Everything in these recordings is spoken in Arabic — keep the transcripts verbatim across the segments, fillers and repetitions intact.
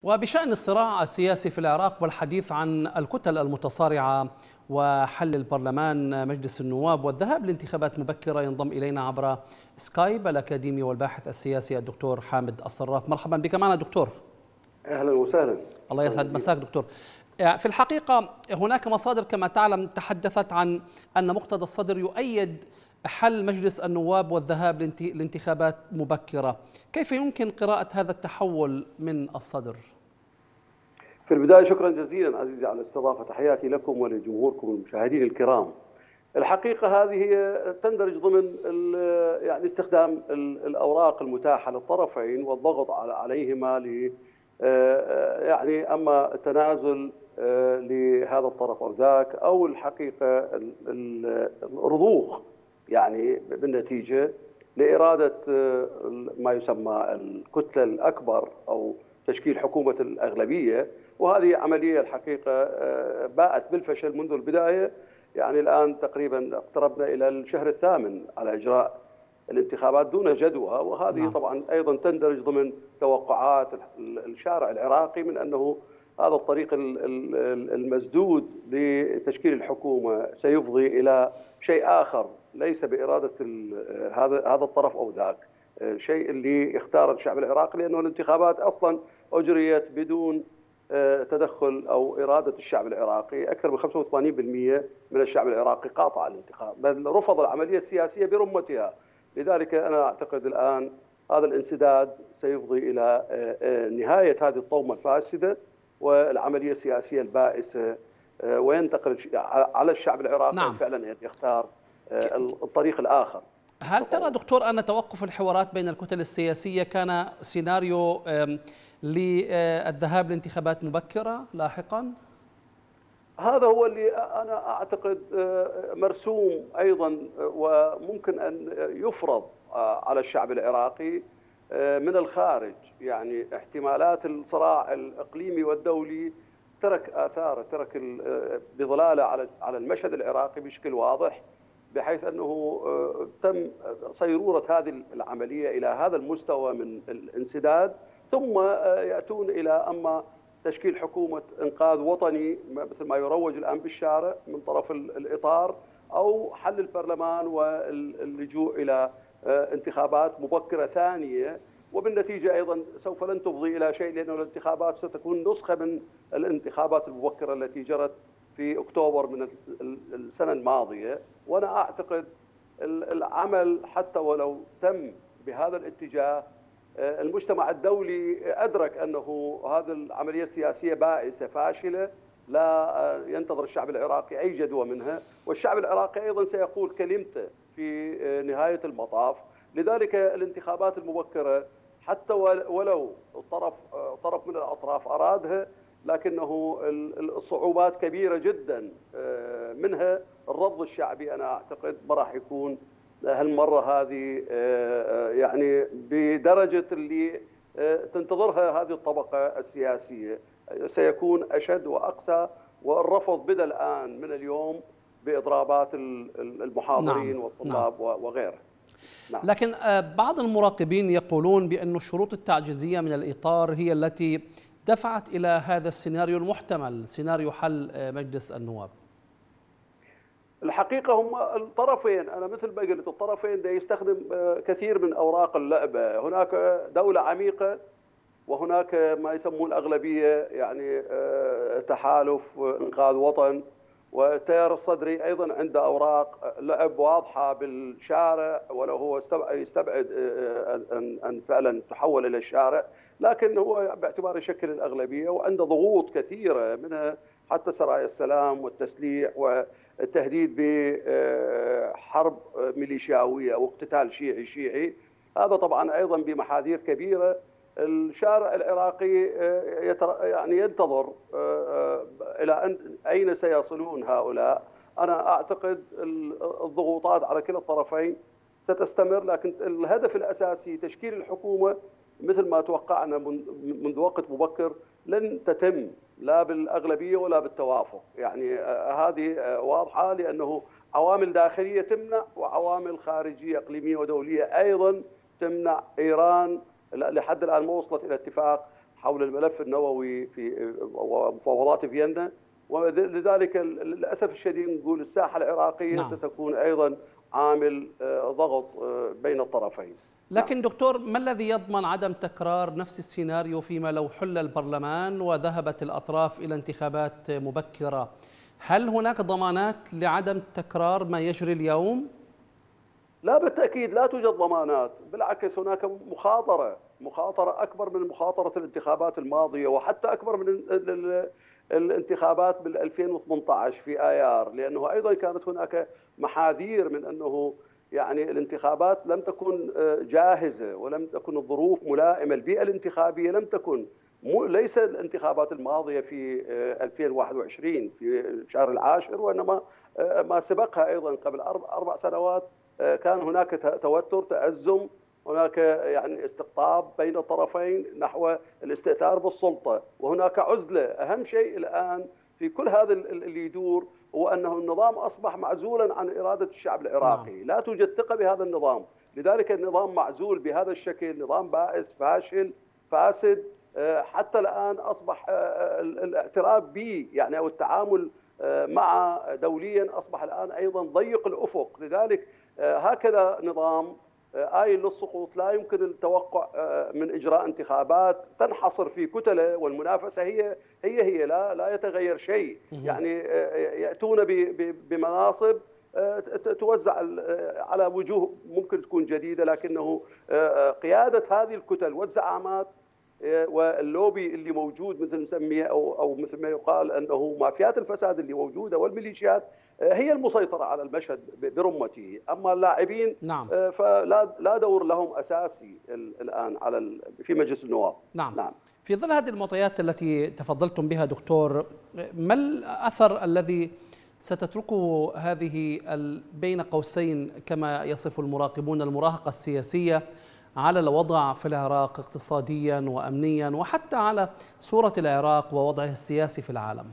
وبشأن الصراع السياسي في العراق والحديث عن الكتل المتصارعة وحل البرلمان مجلس النواب والذهاب لانتخابات مبكرة، ينضم إلينا عبر سكايب الأكاديمي والباحث السياسي الدكتور حامد الصراف. مرحبا بك معنا دكتور. أهلا وسهلا. الله يسعد مساك دكتور. في الحقيقة هناك مصادر كما تعلم تحدثت عن أن مقتدى الصدر يؤيد حل مجلس النواب والذهاب لانتخابات مبكرة. كيف يمكن قراءة هذا التحول من الصدر؟ في البداية شكرا جزيلا عزيزي على الاستضافة، تحياتي لكم ولجمهوركم المشاهدين الكرام. الحقيقة هذه هي تندرج ضمن يعني استخدام الأوراق المتاحة للطرفين والضغط عليهما ل يعني أما التنازل لهذا الطرف أو ذاك، أو الحقيقة الرضوخ يعني بالنتيجة لإرادة ما يسمى الكتلة الأكبر أو تشكيل حكومة الأغلبية. وهذه عملية الحقيقة باءت بالفشل منذ البداية. يعني الآن تقريبا اقتربنا إلى الشهر الثامن على إجراء الانتخابات دون جدوى، وهذه نعم. طبعا أيضا تندرج ضمن توقعات الشارع العراقي من أنه هذا الطريق المسدود لتشكيل الحكومة سيفضي إلى شيء آخر ليس بإرادة هذا هذا الطرف أو ذاك. شيء اللي اختار الشعب العراقي، لأنه الانتخابات أصلا أجريت بدون تدخل أو إرادة الشعب العراقي. أكثر من خمسة وثمانين بالمئة من الشعب العراقي قاطع الانتخاب، بل رفض العملية السياسية برمتها. لذلك أنا أعتقد الآن هذا الانسداد سيفضي إلى نهاية هذه الطومة الفاسدة والعملية السياسية البائسة، وينتقل على الشعب العراقي نعم. فعلا أن يختار الطريق الآخر. هل ترى دكتور أن توقف الحوارات بين الكتل السياسية كان سيناريو للذهاب لانتخابات مبكرة لاحقا؟ هذا هو اللي أنا أعتقد مرسوم أيضا، وممكن أن يفرض على الشعب العراقي من الخارج. يعني احتمالات الصراع الإقليمي والدولي ترك آثار، ترك بظلالة على على المشهد العراقي بشكل واضح، بحيث أنه تم صيرورة هذه العملية إلى هذا المستوى من الانسداد، ثم يأتون إلى أما تشكيل حكومة إنقاذ وطني مثل ما يروج الآن بالشارع من طرف الإطار، أو حل البرلمان واللجوء إلى انتخابات مبكرة ثانية. وبالنتيجة أيضا سوف لن تفضي إلى شيء، لأن الانتخابات ستكون نسخة من الانتخابات المبكرة التي جرت في أكتوبر من السنة الماضية. وأنا أعتقد العمل حتى ولو تم بهذا الاتجاه، المجتمع الدولي أدرك أنه هذه العملية السياسية بائسة فاشلة، لا ينتظر الشعب العراقي أي جدوى منها، والشعب العراقي أيضا سيقول كلمته في نهاية المطاف. لذلك الانتخابات المبكرة حتى ولو الطرف طرف من الأطراف أرادها، لكنه الصعوبات كبيرة جدا، منها الرفض الشعبي. أنا أعتقد ما راح يكون هالمرة هذه يعني بدرجة اللي تنتظرها هذه الطبقة السياسية، سيكون أشد وأقسى. والرفض بدأ الآن من اليوم بإضرابات المحاضرين نعم. والطلاب نعم. وغيره. نعم. لكن بعض المراقبين يقولون بأن الشروط التعجيزية من الإطار هي التي دفعت إلى هذا السيناريو المحتمل، سيناريو حل مجلس النواب. الحقيقة هم الطرفين، أنا مثل ما قلت الطرفين دا يستخدم كثير من أوراق اللعبة. هناك دولة عميقة، وهناك ما يسمون الأغلبية، يعني تحالف إنقاذ وطن، والتيار الصدري أيضا عنده أوراق لعب واضحة بالشارع، ولو هو يستبعد أن فعلا تحول إلى الشارع، لكن هو باعتباره يشكل الأغلبية وعنده ضغوط كثيرة، منها حتى سرايا السلام والتسليح والتهديد بحرب ميليشياوية أو اقتتال شيعي شيعي. هذا طبعا أيضا بمحاذير كبيرة. الشارع العراقي يعني ينتظر إلى أين سيصلون هؤلاء. أنا أعتقد الضغوطات على كلا الطرفين ستستمر، لكن الهدف الأساسي تشكيل الحكومة مثل ما توقعنا منذ وقت مبكر لن تتم لا بالأغلبية ولا بالتوافق. يعني هذه واضحة، لأنه عوامل داخلية تمنع، وعوامل خارجية إقليمية ودولية أيضا تمنع. إيران لحد الآن ما وصلت إلى اتفاق حول الملف النووي في ومفاوضات فيينا، ولذلك للاسف الشديد نقول الساحه العراقيه نعم. ستكون ايضا عامل ضغط بين الطرفين. لكن نعم. دكتور، ما الذي يضمن عدم تكرار نفس السيناريو فيما لو حل البرلمان وذهبت الأطراف إلى انتخابات مبكرة؟ هل هناك ضمانات لعدم تكرار ما يجري اليوم؟ لا بالتأكيد لا توجد ضمانات، بالعكس هناك مخاطرة مخاطرة أكبر من مخاطرة الانتخابات الماضية، وحتى أكبر من الانتخابات بال ألفين وثمانية عشر في آيار، لأنه أيضا كانت هناك محاذير من أنه يعني الانتخابات لم تكن جاهزة ولم تكن الظروف ملائمة، البيئة الانتخابية لم تكن، ليس الانتخابات الماضية في ألفين وواحد وعشرين في شهر العاشر، وإنما ما سبقها أيضا قبل أربع سنوات كان هناك توتر، تأزم، هناك يعني استقطاب بين الطرفين نحو الاستئثار بالسلطة، وهناك عزلة. أهم شيء الآن في كل هذا اللي يدور هو أنه النظام أصبح معزولا عن إرادة الشعب العراقي. نعم. لا توجد ثقة بهذا النظام، لذلك النظام معزول بهذا الشكل، نظام بائس فاشل فاسد. حتى الآن أصبح الاعتراف به يعني أو التعامل مع دوليا أصبح الآن أيضا ضيق الأفق، لذلك هكذا نظام آيل للسقوط لا يمكن التوقع من إجراء انتخابات تنحصر في كتلة، والمنافسة هي هي هي لا لا يتغير شيء، يعني يأتون بمناصب توزع على وجوه ممكن تكون جديدة، لكنه قيادة هذه الكتل والزعامات واللوبي اللي موجود مثل نسميه او او مثل ما يقال انه مافيات الفساد اللي موجوده والميليشيات هي المسيطره على المشهد برمته، اما اللاعبين نعم. فلا لا دور لهم اساسي الان على في مجلس النواب. نعم. نعم. في ظل هذه المعطيات التي تفضلتم بها دكتور، ما الاثر الذي ستتركه هذه بين قوسين كما يصف المراقبون المراهقه السياسيه على الوضع في العراق اقتصاديا وامنيا، وحتى على صوره العراق ووضعه السياسي في العالم؟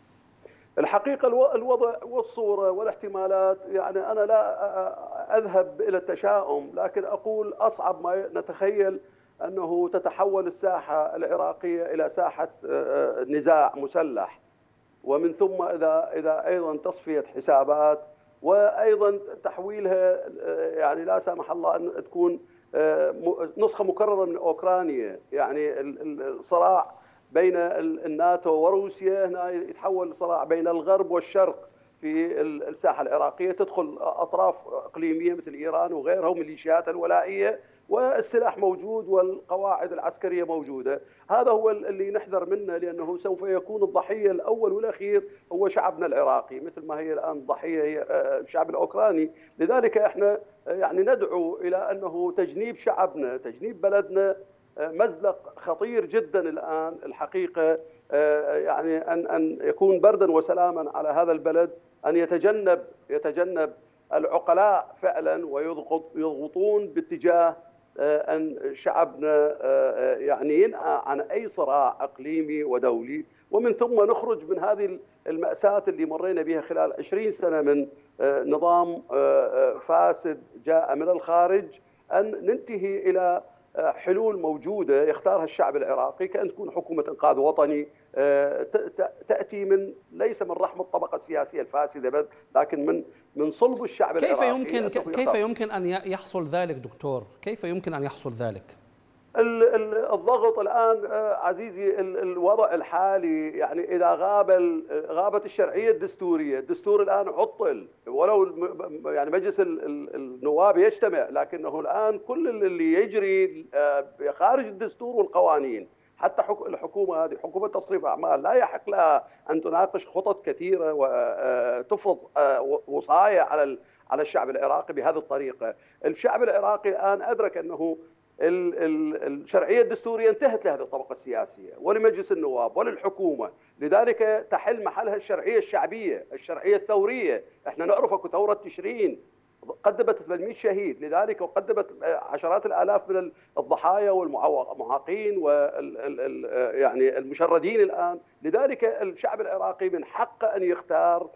الحقيقه الوضع والصوره والاحتمالات، يعني انا لا اذهب الى التشاؤم، لكن اقول اصعب ما نتخيل انه تتحول الساحه العراقيه الى ساحه نزاع مسلح، ومن ثم اذا اذا ايضا تصفيه حسابات، وايضا تحويلها يعني لا سامح الله ان تكون نسخة مكررة من أوكرانيا، يعني الصراع بين الناتو وروسيا هنا يتحول صراع بين الغرب والشرق في الساحة العراقية، تدخل أطراف إقليمية مثل إيران وغيرها وميليشيات الولائية، والسلاح موجود والقواعد العسكرية موجودة. هذا هو اللي نحذر منه، لأنه سوف يكون الضحية الأول والأخير هو شعبنا العراقي، مثل ما هي الآن الضحية هي الشعب الأوكراني. لذلك احنا يعني ندعو إلى أنه تجنيب شعبنا، تجنيب بلدنا مزلق خطير جدا الآن الحقيقة، يعني أن أن يكون بردا وسلاما على هذا البلد، أن يتجنب يتجنب العقلاء فعلا ويضغطون باتجاه أن شعبنا يعني ينأى عن أي صراع إقليمي ودولي، ومن ثم نخرج من هذه المأساة اللي مرينا بها خلال عشرين سنة من نظام فاسد جاء من الخارج، أن ننتهي إلى حلول موجودة يختارها الشعب العراقي، كأن تكون حكومة إنقاذ وطني تأتي من ليس من رحم الطبقة السياسية الفاسدة بس، لكن من من صلب الشعب كيف العراقي. يمكن كيف يمكن أن يحصل ذلك دكتور؟ كيف يمكن أن يحصل ذلك؟ الضغط الآن عزيزي، الوضع الحالي يعني إذا غاب غابت الشرعية الدستورية، الدستور الآن عطل، ولو يعني مجلس النواب يجتمع، لكنه الآن كل اللي يجري خارج الدستور والقوانين. حتى الحكومة هذه حكومة تصريف أعمال لا يحق لها أن تناقش خطط كثيرة وتفرض وصايا على على الشعب العراقي بهذه الطريقة. الشعب العراقي الآن أدرك أنه الشرعية الدستورية انتهت لهذه الطبقة السياسية ولمجلس النواب وللحكومة، لذلك تحل محلها الشرعية الشعبية، الشرعية الثورية. احنا نعرف اكو ثورة تشرين قدمت ثمانمئة شهيد، لذلك وقدمت عشرات الآلاف من الضحايا والمعاقين وال يعني المشردين الآن. لذلك الشعب العراقي من حقه أن يختار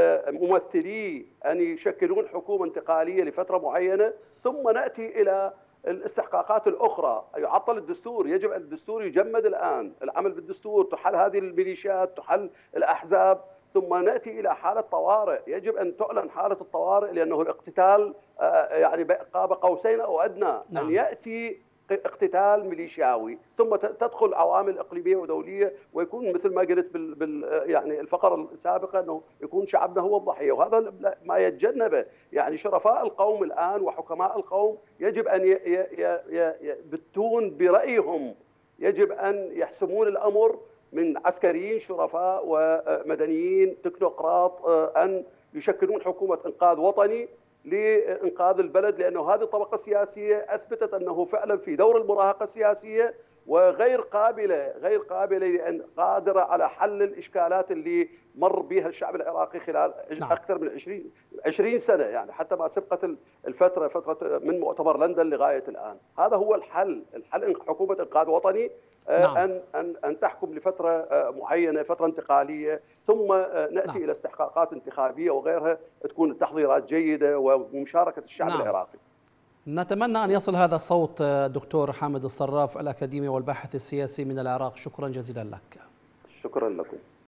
ممثليه أن يشكلون حكومة انتقالية لفترة معينة، ثم نأتي إلى الاستحقاقات الأخرى، يعطل الدستور، يجب أن الدستور يجمد الآن، العمل بالدستور، تحل هذه الميليشيات، تحل الأحزاب، ثم نأتي إلى حالة طوارئ. يجب أن تعلن حالة الطوارئ، لأنه الاقتتال يعني قاب قوسين أو أدنى. نعم. أن يأتي اقتتال ميليشياوي ثم تدخل عوامل اقليميه ودوليه، ويكون مثل ما قلت بال, بال يعني الفقره السابقه انه يكون شعبنا هو الضحيه، وهذا ما يتجنبه. يعني شرفاء القوم الان وحكماء القوم يجب ان يبتون برايهم، يجب ان يحسمون الامر من عسكريين شرفاء ومدنيين تكنوقراط، ان يشكلون حكومه انقاذ وطني لإنقاذ البلد، لأنه هذه الطبقة السياسية أثبتت أنه فعلا في دور المراهقة السياسية وغير قابلة غير قابلة لأن قادرة على حل الإشكالات اللي مر بها الشعب العراقي خلال نعم. أكثر من عشرين سنة، يعني حتى ما سبقت الفترة فترة من مؤتمر لندن لغاية الآن. هذا هو الحل، الحل حكومة إنقاذ وطني نعم. أن أن أن تحكم لفترة معينة، فترة انتقالية، ثم نأتي نعم. إلى استحقاقات انتخابية وغيرها، تكون التحضيرات جيدة ومشاركة الشعب نعم. العراقي. نتمنى أن يصل هذا الصوت دكتور حامد الصراف الأكاديمي والباحث السياسي من العراق. شكرا جزيلا لك. شكرا لكم.